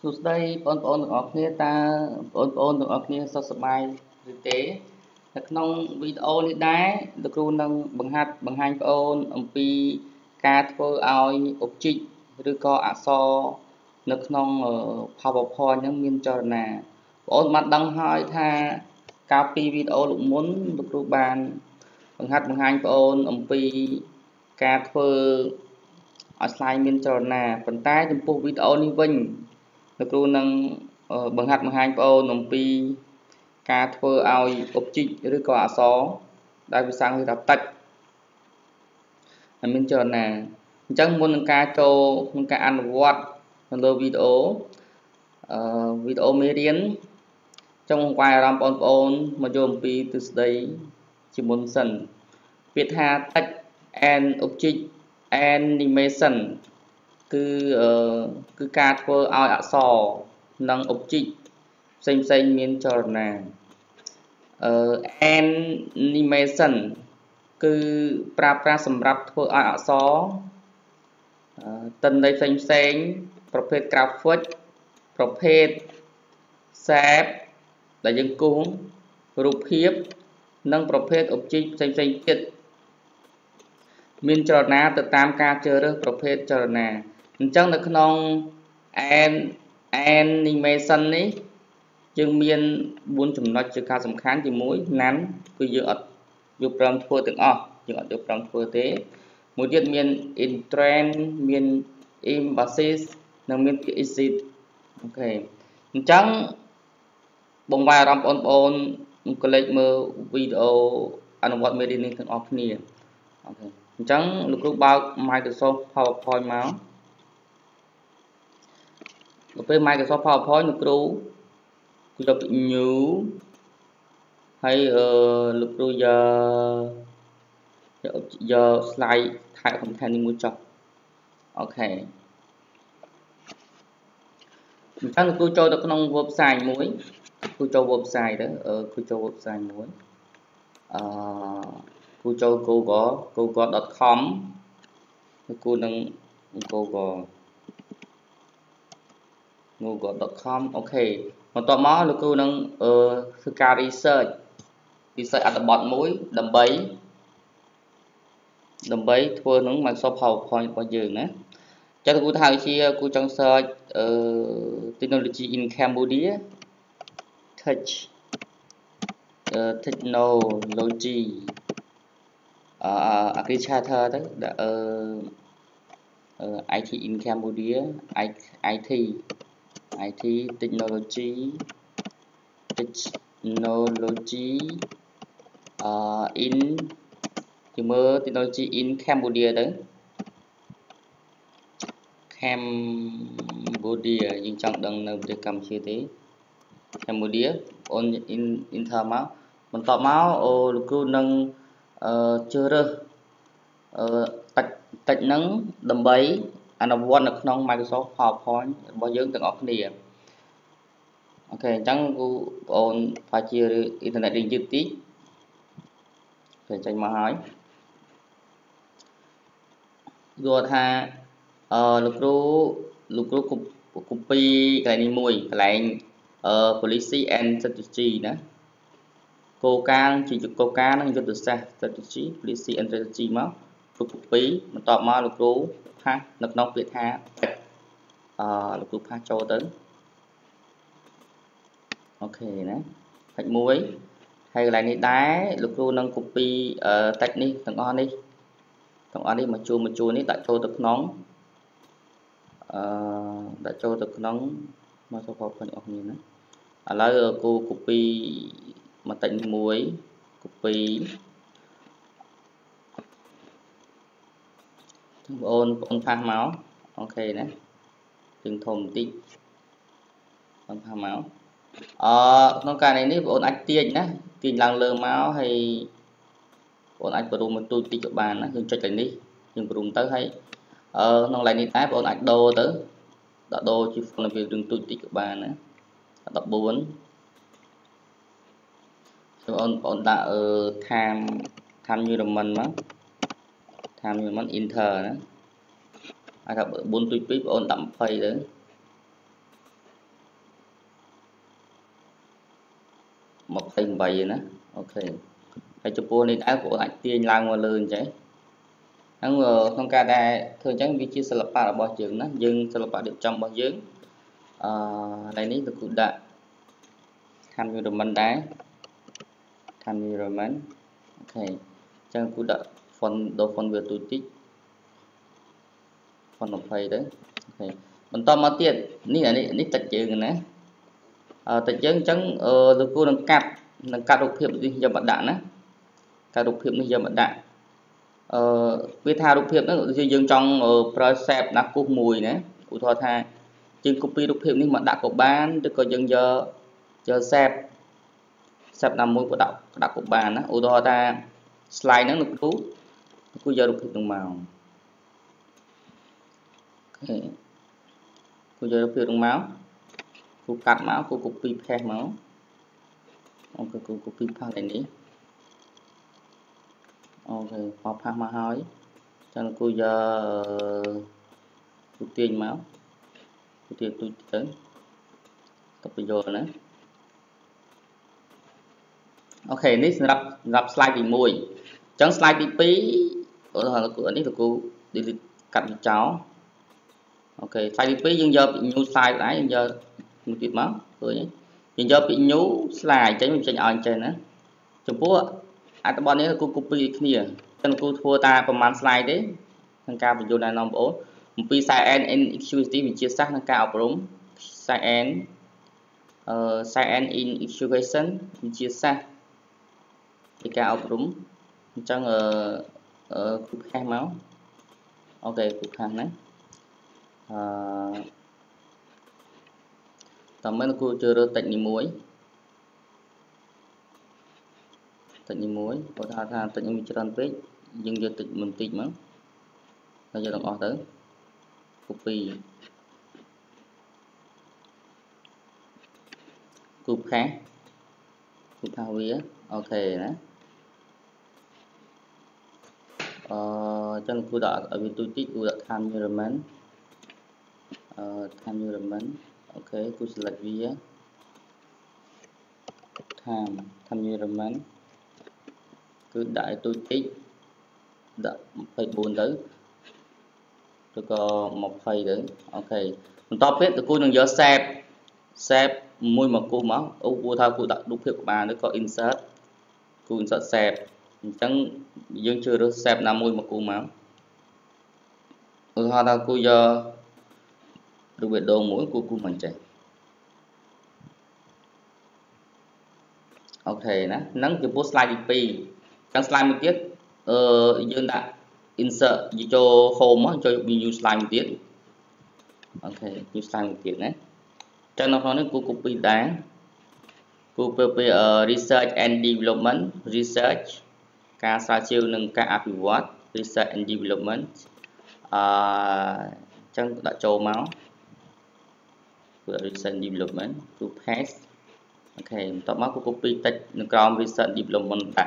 សួស្តីបងប្អូនទាំងអស់គ្នាតើបងប្អូនទាំងអស់គ្នាសុខសប្បាយឬទេនៅក្នុងវីដេអូនេះដែរលោកគ្រូនឹងបង្ហាញបងប្អូនអំពីការធ្វើឲ្យអុបជីកឬក៏អក្សរនៅក្នុង PowerPoint ហ្នឹងមានចលនាបងប្អូនបានដឹងហើយថាកាលពីវីដេអូលោកមុនលោកគ្រូបានបង្ហាញបងប្អូនអំពីការធ្វើឲ្យ slide មានចលនាប៉ុន្តែចំពោះវីដេអូនេះវិញលោកគ្រូនឹងបង្ហាញបងប្អូនអំពីការធ្វើឲ្យអុបជីកឬក៏អក្សរដែលភាសាអង់គ្លេសថា text ហើយមានចលនាអញ្ចឹងមុននឹងការចូលក្នុងការអនុវត្តនៅលើវីដេអូមេរៀនចង់បង្វែរអារម្មណ៍បងប្អូនមកយកអំពីទ្រឹស្ដីជាមុនសិនពាក្យថា text and object animation គឺការធ្វើឲ្យអក្សរនិង object ផ្សេងមានចលនាanimation គឺប្រើប្រាស់សម្រាប់ធ្វើឲ្យអក្សរទិន្នន័យផ្សេងប្រភេទ graphic ប្រភេទ shape ដែលយើងគូសរូបភាពនិងប្រភេទ object ផ្សេងទៀតមានចលនាទៅតាមការជ្រើសរើសប្រភេទចលនាអញ្ចឹងនៅក្នុង animation នេះយើងមាន4ចំណុចជាការសំខាន់ទី1ណាន់គឺយើងអត់យកព្រមធ្វើទាំងអស់យើងអត់យកព្រមធ្វើទេមួយទៀតមាន intent មាន emphasis និងមាន exit អូខេអញ្ចឹងបងប្អូនអារម្មណ៍បងប្អូនក៏លេចមើលវីដេអូអនុវត្តមេរៀននេះទាំងអស់គ្នាអូខេអញ្ចឹងលោកគ្រូបើក Microsoft PowerPoint មកទៅពេល Microsoft PowerPoint លោកគ្រូគឺទៅ new ហើយលោកគ្រូយក slide ថែសំខាន់នេះមួយចុះអូខេអញ្ចឹងលោកគ្រូចូលទៅក្នុង website មួយគ្រូចូល website ទៅគ្រូចូល website មួយគ្រូចូល google.com លោកគ្រូនឹង google.com អូខេបន្ទាប់មកលោកគ្រូនឹងធ្វើការ research អត្ថបទមួយដើម្បីធ្វើនឹង Microsoft PowerPoint របស់យើងណាចឹងលោកគ្រូថាវិជាគ្រូចង់ search technology in Cambodia technology agriculture ទៅIT in Cambodia IT technology in ជាមើល technology in Cambodia ទៅ Cambodia យើងចង់ដឹងនៅប្រទេសកម្ពុជាទេ Cambodia អូន enter មកបន្ទាប់មកលោកគ្រូនឹងជ្រើសរើសតិចហ្នឹងដើម្បីអនុវត្តនៅក្នុង Microsoft PowerPoint របស់យើងទាំងអស់គ្នាអូខេអញ្ចឹងគូបងអូនបើជាអ៊ីនធឺណិតរៀងយឺតតិចគេចេញមកហើយយល់ថាលោកគ្រូ copy កន្លែងនេះមួយកន្លែងpolicy and strategy ណាគោលការណ៍ជាគោលការណ៍និងយុទ្ធសាស្ត្រ strategy policy and strategy មកគ្រូ copy បន្ទាប់មកលោកគ្រូផាសនៅក្នុងពាក្យថាលោកគ្រូផាសចូលទៅអូខេណាផាច់មួយហើយកន្លែងនេះដែរលោកគ្រូនឹង copy text នេះទាំងអស់នេះមកជួរនេះដាក់ចូលទៅក្នុងMicrosoft PowerPoint អស់គ្នាណាឥឡូវគូ copy មកតិចនេះមួយ copy បងប្អូនផាសមកអូខេណាជើងធំបន្តិចបងផាសមកក្នុងករណីនេះបងប្អូនអាចទាញណាទាញឡើងលើមកហើយបងប្អូនអាចបរូមមកទូចតិចក៏បានណាយើងចុចកន្លែងនេះយើងបរូមទៅហើយក្នុងកន្លែងនេះដែរបងប្អូនអាចដូរទៅដាក់ដូរជា font វារឿងទូចតិចក៏បានណា14បងប្អូនដាក់time new roman មក time new roman enter ណាហើយថា422បងប្អូនដាក់20ទៅ 8 ណាអូខេហើយចំពោះនេះដែរបងអាចទាញឡើងមកលើអញ្ចឹងហ្នឹងក្នុងការដែលធ្វើអញ្ចឹងវាជាសិល្បៈរបស់យើងណាយើងសិល្បៈរៀបចំរបស់យើងថ្ងៃនេះលោកគ្រូដាក់ time environment ដែរ time environment អូខេអញ្ចឹងគ្រូដាក់ font ដល់ font វាទូតិច font 20ទៅអូខេបន្តមកទៀតនេះតិចយើងណាតិចយើងអញ្ចឹងលោកគ្រូនឹងកាត់រូបភាពនេះយកមកដាក់ណាកាត់រូបភាពនេះយកមកដាក់វាថារូបភាពហ្នឹងយើងចង់ប្រើ shape ដាក់គូសមួយណាឧទាហរណ៍ថាយើង copy រូបភាពនេះមកដាក់ក៏បានឬក៏យើងយក shape ណាមួយក៏ដាក់ក៏បានណាឧទាហរណ៍ថា slide ហ្នឹងលោកគ្រូយករូបភាពហ្នឹងមកអូខេគ្រូយករូបភាពហ្នឹងមកគ្រូកាត់មកគ្រូ copy paste មកអូខេគ្រូ copy paste ឯនេះអូខេបោះផាសមកហើយចឹងគូយកគូទាញមកគូទាញទូចទៅទៅបញ្យល់ណាអូខេនេះសម្រាប់ slide ទី1អញ្ចឹង slide ទី2ឧទាហរណ៍លោកនេះលោកគ្រូ delete កាត់វាចោលអូខេ slide ទី2យើងយកពី new slide ដែរយើងយកមួយទៀតមកឃើញយើងយកពី new slide អញ្ចឹងវាចេញឲ្យអញ្ចឹងណាចំពោះអត្ថបទនេះគូ copy ដូចគ្នាចឹងគូធ្វើតាប្រហែល slide ទេក្នុងការបញ្យល់ណែនាំបងប្អូនអំពី Science in Activity វិទ្យាសាស្ត្រនិងការអប់រំ Science in Education វិទ្យាសាស្ត្រនៃការអប់រំអញ្ចឹងគូផាសមកអូខេគូផាសណាតើមិនគូជឿរើសតិចនេះមួយគាត់ថាតិចនេះវាច្រើនពេកយើងយកតិចបន្តិចមកហើយយកទាំងអស់ទៅ copy គូផាសវាអូខេណាចឹងគូដាក់ឲ្យវាទូចតិចគូដាក់ time environment time environment អូខេគូ select វា time environment គឺដាក់ឲ្យទូចតិចដាក់24ទៅឬក៏20ទៅអូខេបន្តទៀតតើគូនឹងយក shape មួយមកគូសមកឧទាហរណ៍ថាគូដាក់រូបភាពក្បាលឬក៏ insert គូ insert shape អញ្ចឹងយើងជ្រើសរើស shape ណាមួយមកគូសមកឧទាហរណ៍ថាគូយករូបបេះដូងមួយគូសមកចេះអូខេណាហ្នឹងចំពោះ slide ទី2ចឹង slide មួយទៀតយើងដាក់ insert ចូល home មកចូល new slide មួយទៀតអូខេ new slide មួយទៀតណាចឹងនៅក្នុងនេះគូ copy ដែរគូពេល research and development research ការស្រាវជ្រាវនិងការអភិវឌ្ឍ research and development ចឹងដាក់ចូលមកគឺ research and development គឺ paste អូខេបន្ទាប់មកគូ copy តិចនៅក្រោម research development ដាក់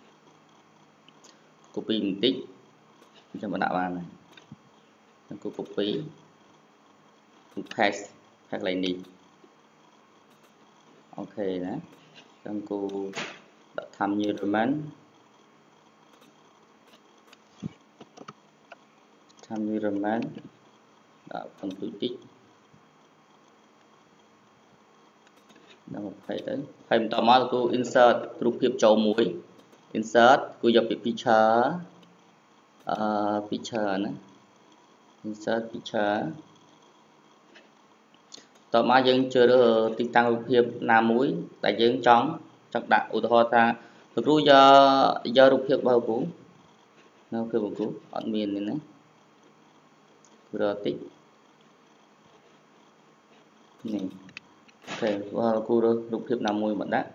copy បន្តិចចាំមកដាក់បានហើយគូ copy គូ paste កន្លែងនេះអូខេណាចឹងគូដាក់ time environment ដាក់បន្ទុយតិចដល់20ទៅហើយបន្តមកគូ insert រូបភាពចូលមួយ insert គូយកពី picture picture ណា insert picture តោះមកយើងជ្រើសរើសទីតាំងរូបភាពណាមួយដែលយើងចង់ដាក់ឧទាហរណ៍ថាលោកគ្រូយករូបភាពរបស់គ្រូនៅរូបភាពរបស់គ្រូអត់មានទេណាគ្រូរកតិចនេះអូខេគ្រូរើសរូបភាពណាមួយមកដាក់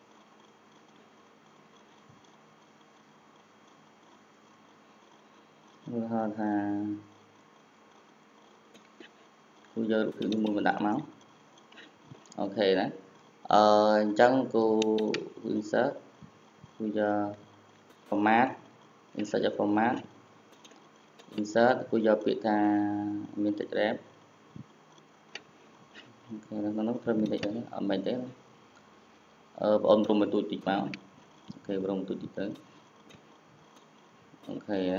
ឧទាហរណ៍ថាគូយករូបភាពមួយមកដាក់មកអូខេណាអញ្ចឹងគូ insert គូយក format insert យក format insert គូយកពាក្យថាមានតិច rep អូខេនៅក្នុងនោះត្រូវមានតិចអត់មែនទេបងប្អូនមកទូចតិចមកអូខេបងទូចតិចទៅអូខេ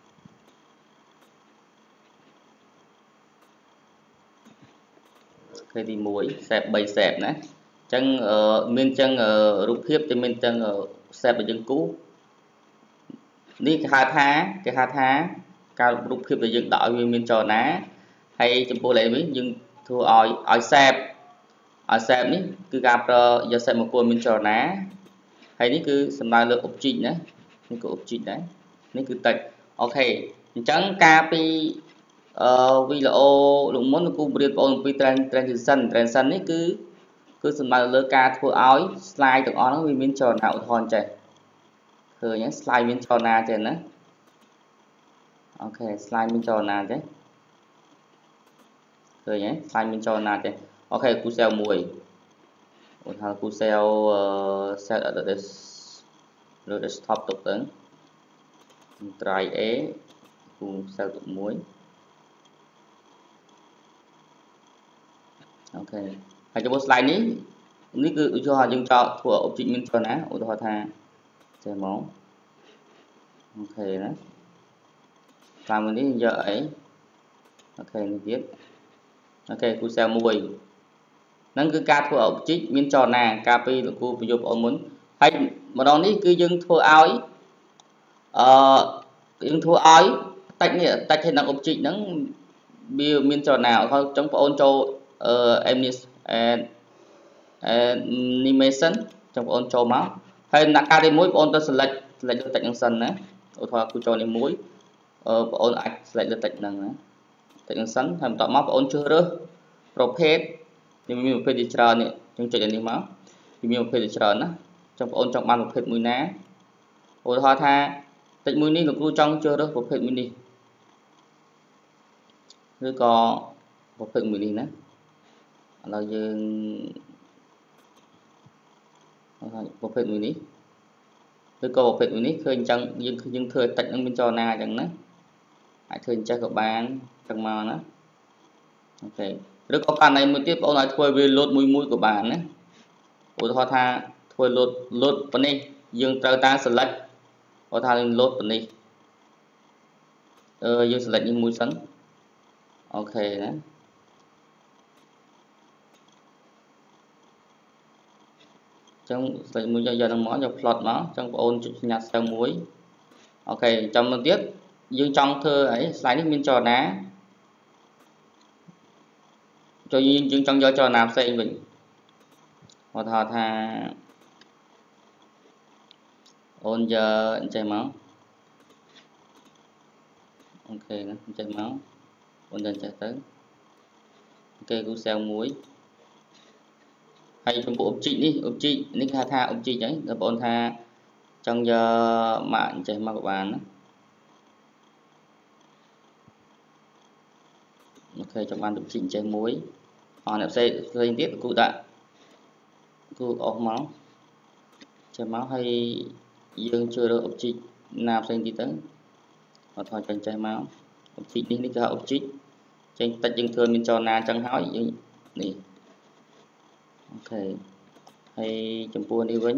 គេទី1 set 3 set ណាអញ្ចឹងមានចឹងរូបភាពតែមានចឹង set របស់យើងគូនេះគេហៅថាការរូបភាពដែលយើងដាក់ឲ្យវាមានចលនាហើយចំពោះលេខវិញយើងធ្វើឲ្យ set នេះគឺការប្រើយក set មកគួរមានចលនាហើយនេះគឺសំដៅលើ object ណានេះគឺ object ដែរនេះគឺ text អូខេអញ្ចឹងការពីវីដេអូលោកមុនគូបរៀនបងប្អូនអំពី transition នេះគឺសំដៅលើការធ្វើឲ្យ slide ទាំងអស់ហ្នឹងវាមានចលនាឧទាហរណ៍ចេះឃើញហ្នឹង slide មានចលនាចេះណាអូខេ slide មានចលនាចេះឃើញហ្នឹង slide មានចលនាចេះអូខេគូ cell 1ឧទាហរណ៍គូ cell set at the desktop ទុកទៅ try A គូ cell ទុក1អូខេហើយចំពោះ slide នេះគឺឧទាហរណ៍យើងចោលធ្វើ object មានចលនាឧទាហរណ៍ថាចេះមកអូខេណាតាមនេះយកអីអូខេនេះទៀតអូខេគូ cell 1ហ្នឹងគឺការធ្វើ object មានចលនាការពីលោកគ្រូបញ្យល់បងមុនហើយម្ដងនេះគឺយើងធ្វើឲ្យយើងធ្វើឲ្យតិចនេះតិចហើយនឹង object ហ្នឹងវាមានចលនាអញ្ចឹងបងអូនចូលanimation ចឹងបងអូនចូលមកហើយដំណាក់កាលទី1បងអូនទៅ select លើ text ហ្នឹងសិនណាឧទាហរណ៍គូចូលនេះ1បងអូនអាច select លើ text ហ្នឹងណា text ហ្នឹងសិនហើយបន្ទាប់មកបងអូនជ្រើសរើសប្រភេទវាមានប្រភេទជាច្រើននេះយើងចុចអានេះមកវាមានប្រភេទជាច្រើនណាចឹងបងអូនចង់បានប្រភេទមួយណាឧទាហរណ៍ថា text មួយនេះលោកគ្រូចង់ជ្រើសរើសប្រភេទមួយនេះឬក៏ប្រភេទមួយនេះណាឥឡូវយើងប្រភេទមួយនេះឬក៏ប្រភេទមួយនេះឃើញអញ្ចឹងយើងធ្វើតិចនឹងមានចលនាអញ្ចឹងណាអាចធ្វើអញ្ចឹងក៏បានអញ្ចឹងមកណាអូខេឬក៏ករណីមួយទៀតបងអូនឲ្យធ្វើវា load មួយក៏បានណាឧទាហរណ៍ថាធ្វើ load ប៉ុណ្នេះយើងត្រូវតាម select ឧទាហរណ៍យើង load ប៉ុណ្នេះយើង select នេះមួយសិនអូខេណាចឹង select មួយយកនឹងមកយក plot មកចឹងបងអូនចុចសញ្ញា cell 1អូខេចាំមកទៀតយើងចង់ធ្វើអី slide នេះមានចលនាចូលយើងចង់យកចលនាផ្សេងវិញឧទាហរណ៍ថាអូនយកអញ្ចឹងមកអូខេណាអញ្ចឹងមកអូនយកចេះទៅអូខេគូ cell 1ហើយចំពោះ object នេះគេហៅថា object ហ្នឹងដល់បងថាចង់យកមកអញ្ចឹងមកក៏បានណាអូខេចង់បាន object អញ្ចឹងមួយអត់អ្នកផ្សេងទៀតគូដាក់គូអស់មកចេះមកហើយយើងជួយរើស object ណាផ្សេងទៀតទៅអត់ថយចេះមក object នេះគេហៅ object ចេញតិចយើងធ្វើមានចលនាអញ្ចឹងហើយយើងនេះអូខេហើយចំពោះនេះវិញ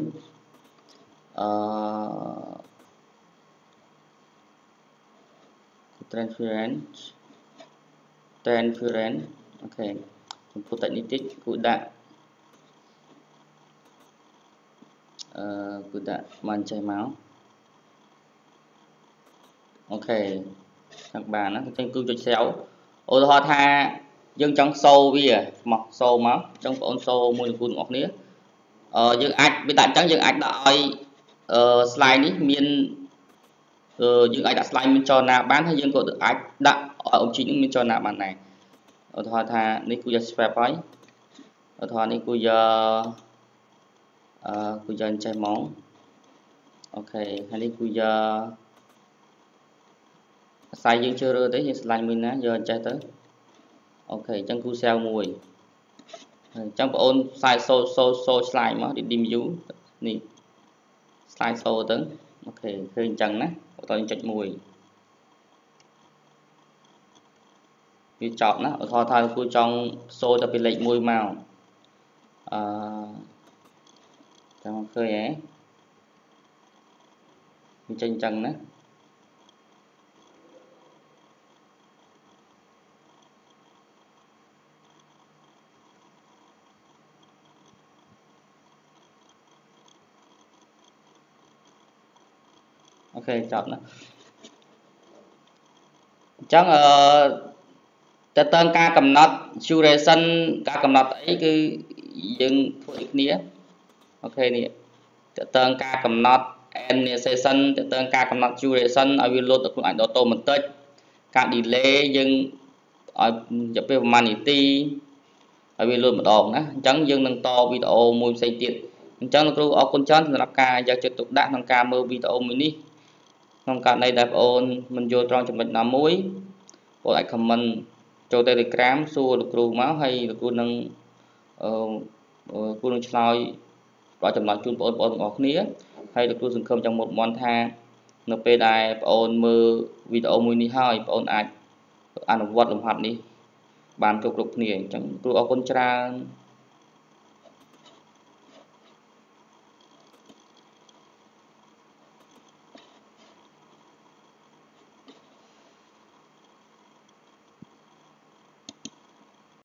transparent អូខេចំពោះតិចនេះតិចគូដាក់គូដាក់បានចេះមកអូខេចឹងបានណាចឹងគឺចុច cell ឧទាហរណ៍ថាយើងចង់សូវាមកសូមកចឹងបងអូនសូមួយនឹងគូទាំងអស់គ្នាយើងអាចវាដាក់អញ្ចឹងយើងអាចដាក់ឲ្យslide នេះមានយើងអាចដាក់ slide មានចលនាបានហើយយើងក៏អាចដាក់ object នេះមានចលនាបានដែរឧទាហរណ៍ថានេះគូយក swap ហើយឧទាហរណ៍នេះគូយកអញ្ចេះមកអូខេហើយនេះគូយកអាស្រ័យយើងជ្រើសរើសទេយើងឆ្លាញ់មួយណាយកអញ្ចេះទៅអូខេអញ្ចឹងគូ cell 1ហើយអញ្ចឹងបងអូនខ្សែសូឆ្លាញ់មក redeem view នេះ slide សូទៅអូខេឃើញអញ្ចឹងណាបន្តយើងចុច1វាចប់ណាឧទាហរណ៍ថាគូចង់សូទៅពីលេខ1មកចាំឃើញហ៎អញ្ចឹងណាអូខេចប់ណាអញ្ចឹងតើតើការកំណត់ duration ការកំណត់អីគឺយើងធ្វើដូចគ្នាអូខេនេះតើតើការកំណត់ end session តើតើការកំណត់ duration ឲ្យវាលោតទៅខ្លួនអាច auto បន្តិចការ delay យើងឲ្យរយៈពេលប្រហែលនាទីឲ្យវាលោតម្ដងណាអញ្ចឹងយើងនឹងតវីដេអូមួយផ្សេងទៀតអញ្ចឹងលោកគ្រូអរគុណច្រើនសម្រាប់ការយកចិត្តទុកដាក់ក្នុងការមើលវីដេអូមួយនេះក្នុងករណីដែលបងអូនមិនយល់ត្រង់ចំណុចណាមួយបងអាច comment ចូល Telegram សួរលោកគ្រូមកហើយលោកគ្រូនឹងឆ្លើយដល់ចម្លើយជូនបងប្អូនទាំងអស់គ្នាហើយលោកគ្រូសង្ឃឹមយ៉ាងមុតមមថានៅពេលដែលបងអូនមើលវីដេអូមួយនេះហើយបងអូនអាចអនុវត្តលំហាត់នេះបានគ្រប់គ្នាអញ្ចឹងគ្រូអរគុណច្រើន